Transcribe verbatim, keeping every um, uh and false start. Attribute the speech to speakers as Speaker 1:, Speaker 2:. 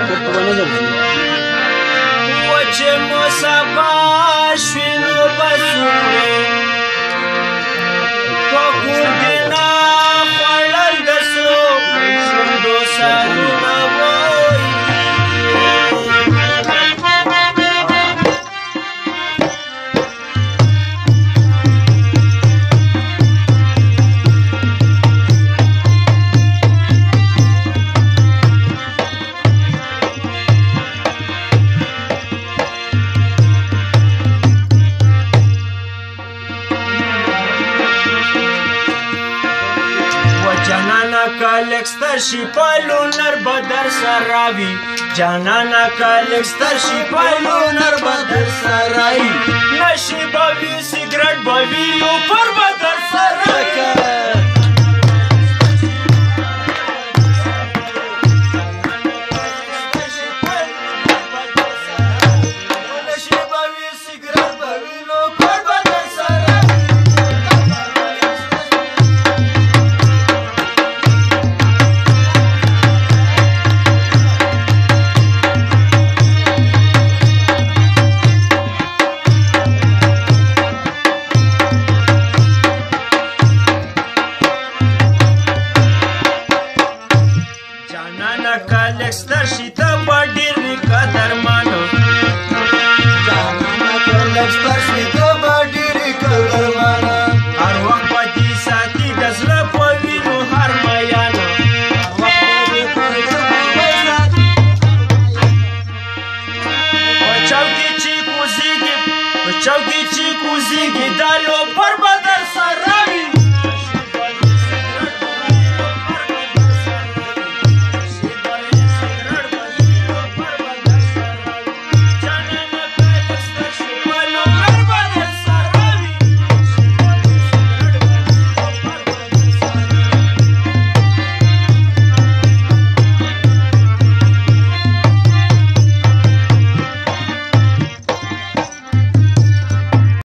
Speaker 1: وچه مصابا شوینو بسوره پاکور دینا خوالل دسرو شندو سارونا بوئی کالکستر شي پالو نر بدر سراوي جانانا کالکستر شي پالو نر بدر سراوي نشي بوي سیګریټ بوي یو پر بدر سراوي کالکستر شي ته به ډېر وي